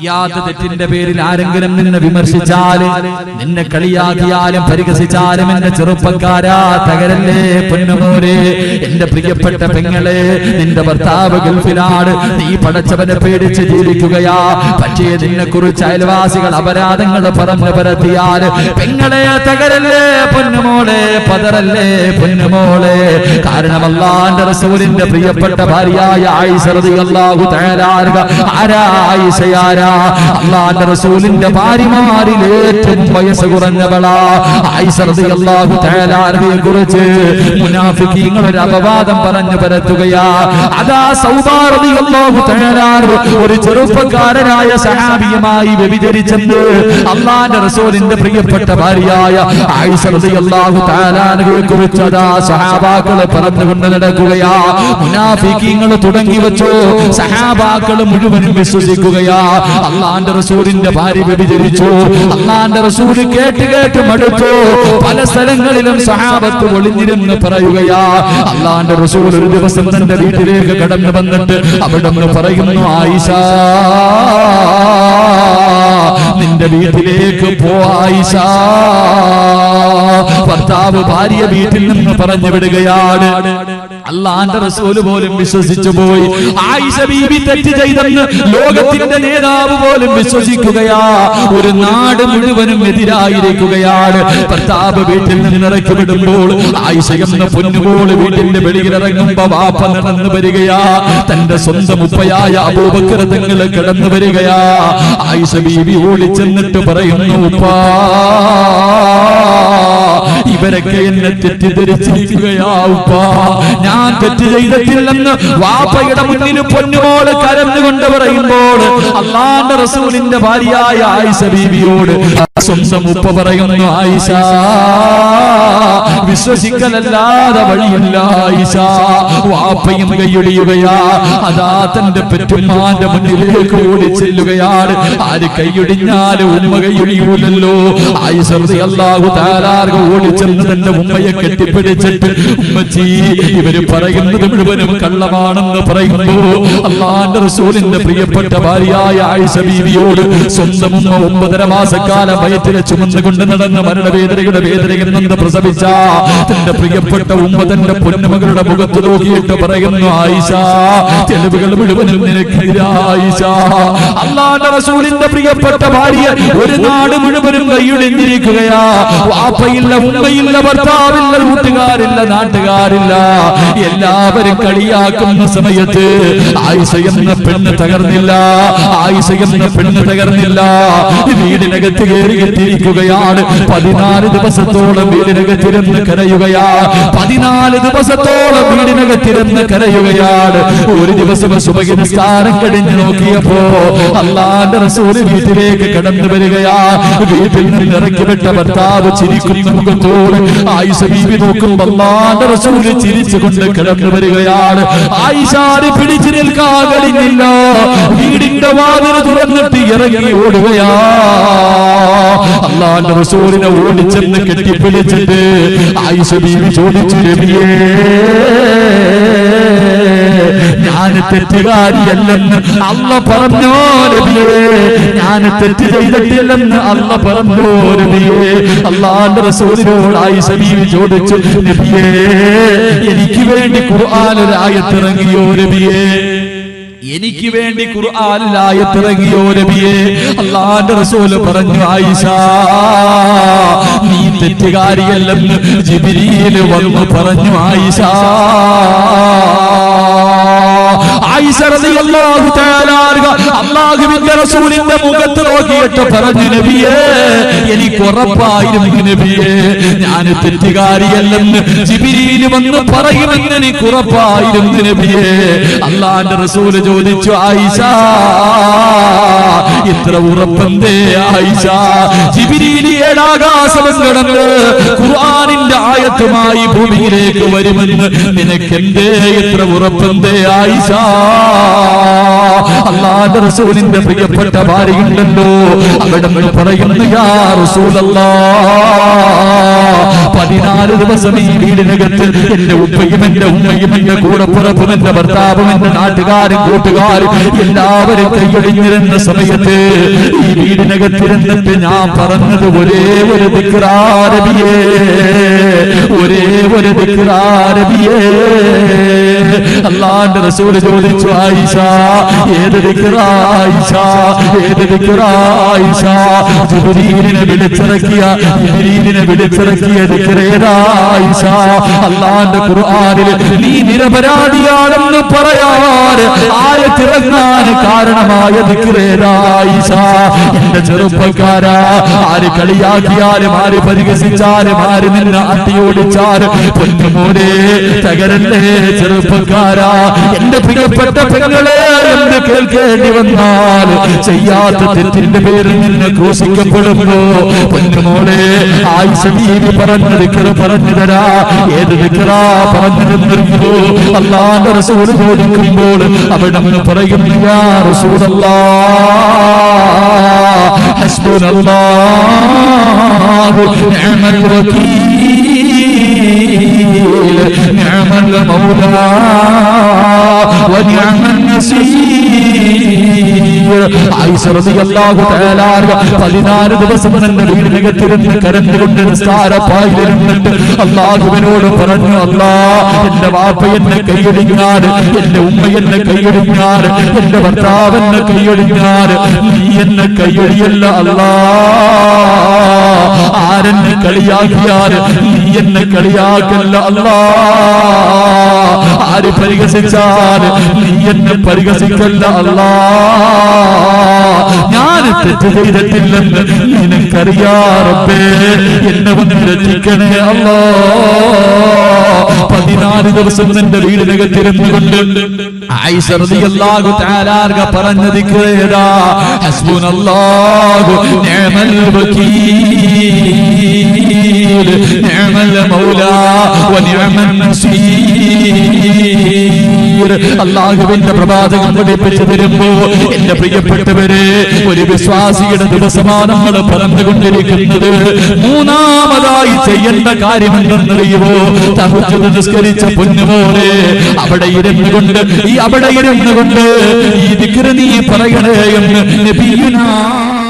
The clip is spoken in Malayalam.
ചെയ്യാത്ത തെറ്റിന്റെ പേരിൽ ആരെങ്കിലും നിന്നെ വിമർശിച്ചാൽ, നിന്നെ കളിയാക്കിയാലും പരിഹസിച്ചാലും എന്റെ ചെറുപ്പക്കാരാ തകരല്ലേ പൊന്നുമോനെ. എന്റെ പ്രിയപ്പെട്ട പെങ്ങളെ, നിന്റെ ഭർത്താവ് ഗൾഫിലാണ്, നീ പടച്ചവനെ പേടിച്ച് ജീവിക്കുകയാ. പക്ഷേ നിന്നെ കുറിച്ച് അയൽവാസികൾ അപരാധങ്ങൾ പറഞ്ഞു പരത്തിയാൽ പെങ്ങളെ തകരല്ലേ പൊന്നുമോളെ, പതറല്ലേ പൊന്നുമോളെ. കാരണം അല്ലാഹുവിന്റെ റസൂലിന്റെ പ്രിയപ്പെട്ട ഭാര്യയായ ആയിഷ റളിയല്ലാഹു തആല ആരാ ആയിഷയാരാ? അല്ലാഹുവിന്റെ റസൂലിന്റെ ഭാര്യമാരിൽ ഏറ്റവും വയസ്സ് കുറഞ്ഞവളാ ആയിഷ റളിയല്ലാഹു തആലയെ കുറിച്ച് മുനാഫിഖീങ്ങൾ ഒരു അപവാദം പറഞ്ഞു പരത്തുകയാ. അതാ സൗബാ റളിയല്ലാഹു തആല ഒരു ചെറുപ്പക്കാരനായ സഹാബിയുമായി വ്യഭിചരിച്ചെന്ന് അല്ലാഹുവിന്റെ റസൂലിന്റെ പ്രിയപ്പെട്ട ഭാര്യയായ ആയിഷ റളിയല്ലാഹു തആലയെ കുറിച്ച് അതാ സഹാബാക്കൾ പറഞ്ഞുകൊണ്ട് നടക്കുകയാ. മുനാഫിഖീങ്ങൾ തുടങ്ങി വെച്ചു, സഹാബാക്കൾ മുഴുവനും വിശ്വസിക്കുകയാ. അല്ലാഹുവിന്റെ റസൂലിന്റെ ഭാര്യ വ്യഭിചരിച്ചു. അല്ലാഹുവിന്റെ റസൂൽ കേട്ട് കേട്ട് മടുത്തു. പല സ്ഥലങ്ങളിലും സഹാബത്ത് ഒളിഞ്ഞിരുന്ന് പറയുകയാ. അല്ലാഹുവിന്റെ റസൂൽ ഒരു ദിവസം തന്റെ വീട്ടിലേക്ക് കടന്നു വന്നിട്ട് അവിടെ നിന്ന് പറയുന്നു, ആയിഷ നിന്റെ വീട്ടിലേക്ക് പോ ആയിഷ. ഭർത്താവ് ഭാര്യ വീട്ടിൽ നിന്ന് പറഞ്ഞു വിടുകയാണ്. അല്ലാഹുവിന്റെ റസൂൽ പോലും വിശ്വസിച്ചു പോയി. ആയിഷ ബീബി തെറ്റ് ചെയ്തെന്ന് ലോകത്തിന്റെ നേതാവ് പോലും വിശ്വസിക്കുകയാ. ഒരു നാട് മുഴുവനും എതിരായിരിക്കുകയാണ്. ഭർത്താവ് വീട്ടിൽ നിന്ന് ഇറക്കി വിടുമ്പോൾ ആയിഷ എന്ന പൊന്നുമോൾ വീട്ടിന്റെ വെളിയിലിറങ്ങുമ്പോ വാപ്പ നടന്നു വരികയാ. തന്റെ സ്വന്തം ഉപ്പയായ അബൂബക്കർ തങ്ങൾ കടന്നു വരികയാ. ആയിഷ ബീബി ഓടിച്ചെന്നിട്ട് പറയുന്നു, ഉപ്പാ ഇവരൊക്കെ എന്നെ തെറ്റിദ്ധരിച്ചിരിക്കുകയാ ഉപ്പാ, ഞാൻ തെറ്റ് ചെയ്തിട്ടില്ലെന്ന് വാപ്പയുടെ മുന്നിൽ പൊന്നുമോള് കരഞ്ഞുകൊണ്ട് പറയുമ്പോൾ അല്ലാഹുവിന്റെ റസൂലിന്റെ ഭാര്യയായ ആയിഷ ബീവിയോട് സ്വന്തം ഉപ്പ പറയുന്നു, ആയിഷ വിശ്വസിക്കലല്ലാതെ വഴിയില്ല ആയിഷ. വാപ്പയും കൈയൊടിയുകയാ. അതാ തന്റെ പെറ്റുമ്മാന്റെ മുന്നിലേക്ക് ഓടി ചെല്ലുകയാണ്. ആര് കൈയൊടിഞ്ഞാലും ഉമ്മ കൈയൊടിയൂലല്ലോ. ആയിഷ റളിയല്ലാഹു തആല ഓടിച്ചെന്ന് തന്റെ ഉമ്മയെ കെട്ടിപ്പിടിച്ചിട്ട്, ഉമ്മച്ചി ഇവര് പറയുന്നത് മുഴുവനും കള്ളമാണെന്ന് പറയുന്നു. അല്ലാഹുവിന്റെ റസൂലിന്റെ പ്രിയപ്പെട്ട ഭാര്യയായ ആയിഷ ബീവിയോട് സ്വന്തം ഉമ്മ 9.5 മാസക്കാലം വയറ്റിലെ ചുമന്നുകൊണ്ട് നടന്ന മരണവേദനയുടെ വേദനയിൽ നിന്ന് പ്രസവിച്ച തന്റെ പ്രിയപ്പെട്ട ഉമ്മ തന്റെ പൊന്നുമകളുടെ മുഖത്ത് നോക്കിയിട്ട് പറയുന്നു, ആയിഷ തെളിവുകൾ മുഴുവനും നിനക്കെതിരാ ആയിഷ. അല്ലാഹുവിന്റെ റസൂലിന്റെ പ്രിയപ്പെട്ട ഭാര്യ ഒരു നാട് മുഴുവനും കൈയൊടിഞ്ഞിരിക്കുകയാ. വാപ്പയില്ല, ഉമ്മയില്ല, ഭർത്താവില്ല, കൂട്ടുകാരില്ല, നാട്ടുകാരില്ല, എല്ലാവരും കളിയാക്കുന്ന സമയത്ത് ആയിഷ എന്ന പെണ്ണ് തകർന്നില്ല. ആയിഷ എന്ന പെണ്ണ് തകർന്നില്ല. വീടിനകത്ത് കയറി എത്തിയിരിക്കുകയാണ്. 14 ദിവസത്തോളം വീടിനകത്തിരുന്ന് കരയുകയാ. 14 ദിവസത്തോളം വീടിനകത്തിരുന്ന് കരയുകയാണ്. ഒരു ദിവസം സുബഹി നിസ്കാരം കഴിഞ്ഞ് നോക്കിയപ്പോ അല്ലാഹുവിന്റെ റസൂൽ വീട്ടിലേക്ക് കടന്നു വരികയാ. വീട്ടിൽ നിന്ന് ഇറക്കിവിട്ട ഭർത്താവ് ചിരിക്കുന്ന മുഖത്തോട് ആയിഷ ബീവി നോക്കുമ്പോൾ അല്ലാഹുവിന്റെ റസൂൽ ചിരിച്ചുകൊണ്ട് കടന്നു വരികയാണ്. ആയിഷാനെ പിടിച്ചു നിൽക്കാൻ കഴിഞ്ഞില്ല. വീടിന്റെ വാതിൽ തുറന്നിട്ട് ഇറങ്ങി ഓടുകയാ. അല്ലാഹുവിന്റെ റസൂലിനെ ഓടിച്ചെന്ന് കെട്ടിപ്പിടിച്ചിട്ട് ആയിഷ ബീവി ചോദിച്ചു, നബിയേ ഞാൻ തെറ്റുകാരിയല്ലെന്ന് അല്ല പറഞ്ഞോ നബിയേ, ഞാൻ തെറ്റ് ചെയ്തിട്ടില്ലെന്ന് അല്ല പറഞ്ഞോ നബിയേ. അല്ലാഹുവിന്റെ റസൂലിനോട് ആയിഷ ബീവി ചോദിച്ചു, നബിയേ എനിക്ക് വേണ്ടി ഖുർആനിൽ ഒരു ആയത്ത് ഇറങ്ങിയോ നബിയേ, എനിക്ക് വേണ്ടി ഖുർആനിൽ ആയത്ത് ഇറങ്ങിയോ നബിയേ? അല്ലാഹുവിന്റെ റസൂൽ പറഞ്ഞു, ആയിഷ നീ തെറ്റുകാരിയല്ലെന്ന് ജിബ്രീൽ വന്നു പറഞ്ഞു. ആയിഷ ആയിഷ റളിയല്ലാഹു തആല അല്ലാഹുവിന്റെ റസൂലിന്റെ മുഖത്ത് നോക്കിയിട്ട് പറഞ്ഞു, നബിയേ എനിക്ക് ഉറപ്പായിരുന്നു നബിയേ, ഞാൻ തെറ്റുകാരിയല്ലെന്ന് ജിബ്രീൽ വന്ന് പറയുമെന്ന് എനിക്ക് ഉറപ്പായിരുന്നു നബിയേ. അല്ലാഹുവിന്റെ റസൂൽ ചോദിച്ചു, ആയിഷ ഇത്ര ഉറപ്പെന്തേ ആയിഷ? ജിബ്രീൽ 7 ആകാശം കടന്ന് ഖുർആനിന്റെ ആയത്തുമായി ഭൂമിയിലേക്ക് വരുമെന്ന് നിനക്കെന്തേ ഇത്ര ഉറപ്പെന്തേ ആയിഷ? അല്ലാഹുവിന്റെ റസൂലിന്റെ പ്രിയപ്പെട്ട ഭാര്യയുണ്ടല്ലോ, അവിടെ പറയുന്നു, യാ റസൂലല്ലാഹ് 14 ദിവസം ഈ വീടിനകത്ത് എന്റെ ഉപ്പയും എന്റെ ഉമ്മയും എന്റെ കൂടപ്പുറപ്പും എന്റെ ഭർത്താവും എന്റെ നാട്ടുകാരും കൂട്ടുകാരും എല്ലാവരും കൈയൊടിഞ്ഞിരുന്ന സമയത്ത് ഈ വീടിനകത്തിരുന്നിട്ട് ഞാൻ പറഞ്ഞത് ഒരേ ഒരു ദിക്റാ നബിയേ, ഒരേ ഒരു ദിക്റാ നബിയേ. അല്ലാഹുവിന്റെ റസൂൽ ചോദിച്ചു, ആയിഷ ഏത് ദിക്റാ ആയിഷ, ഏത് ദിക്റാ ആയിഷ? ജിബ്രീലിനെ വിളിച്ചിറക്കിയ ദിക്റേതാ ആയിഷ? അല്ലാഹുവിന്റെ ഖുർആനിൽ നീ നിരപരാധിയാണെന്ന് പറയാൻ ആയത്തിറങ്ങാൻ കാരണമായ ദിക്റേതാ ആയിഷ? എന്റെ ചെറുപ്പക്കാരാ, ആര് കളിയാക്കിയാലും ആര് പരിഹസിച്ചാലും ആര് നിന്നെ അട്ടിയോടിച്ചാലും പൊന്നുമോനെ തകരല്ലേ ചെറുപ്പക്കാരാ. എന്റെ പ്രിയപ്പെട്ട പെങ്ങളെ, എന്ന് കേൾക്കേണ്ടി വന്നാൽ ചെയ്യാത്ത തെറ്റിന്റെ പേരിൽ നിന്ന് ക്രൂശിക്കപ്പെടുമ്പോ പൊന്നുമോനെ ആയിഷ ബീവി പറഞ്ഞ ദിക്ർ പറഞ്ഞു തരാ. ഏത് ദിക്റാ പറഞ്ഞു തന്നിരുന്നു? അല്ലാഹുവിന്റെ റസൂൽ ചോദിക്കുമ്പോൾ അവിടെ നിന്ന് പറയുന്നു, യാ റസൂലല്ലാഹ് ഹസ്ബുനല്ലാഹു നിഅമൽ വകീൽ നിഅമൽ മൗലാ വനിഅമൻ നസീർ. ആയിഷ റളിയല്ലാഹു തആല 14 ദിവസം തന്നെ വീടിനകത്തിരുന്ന് കരഞ്ഞുകൊണ്ട് നിസ്കാരപ്പായിലിരുന്നിട്ട് അല്ലാഹുവിനോട് പറഞ്ഞു, അല്ലാഹ് എന്റെ വാപ്പ എന്നെ കൈയൊടിഞ്ഞാൽ, എന്റെ ഉമ്മ എന്നെ കൈയൊടിഞ്ഞാൽ, എന്റെ ഭർത്താവ് എന്നെ കൈയൊടിഞ്ഞാൽ നീ എന്നെ കൈയൊടിയല്ല അല്ലാഹ്. ആരെന്നെ കളിയാക്കിയാൽ നീ എന്നെ കളിയാക്കല്ല അല്ലാഹ്. ആര് പരിഹസിച്ചാൽ നീ എന്നെ പരിഹസിക്കല്ല അല്ലാഹ്. ഞാൻ തെറ്റ് ചെയ്തിട്ടില്ലെന്ന് നിനക്കറിയാ റബ്ബേ, എന്നെ വന്ന് രക്ഷിക്കണേ അല്ലാഹ്. 14 ദിവസം നിന്റെ വീടിനകത്തിരുന്നുകൊണ്ട് ആയിഷ റളിയല്ലാഹു തആല പറഞ്ഞ ദിക്റേതാ? ഹസ്ബുനല്ലാഹു നിഅമൽ വകീൽ നിഅമൽ മൗലാ വനിഅമൻ നസീർ. അല്ലാഹുവിന്റെ പ്രവാചകൻ പഠിപ്പിച്ചു തരുമ്പോ എന്റെ പ്രിയപ്പെട്ടവരെ, ഒരു വിശ്വാസിയുടെ ദിവസമാണ് നമ്മൾ പറഞ്ഞുകൊണ്ടിരിക്കുന്നത്. മൂന്നാമതായി ചെയ്യേണ്ട കാര്യം എന്തെന്നറിയുമോ? തഹജ്ജുദ് നിസ്കരിച്ച പൊന്നുപോലെ അവിടെ ഇരുന്നുകൊണ്ട് ഈ ദിക്ർ നീ പറയണേ എന്ന് നബിയുനാ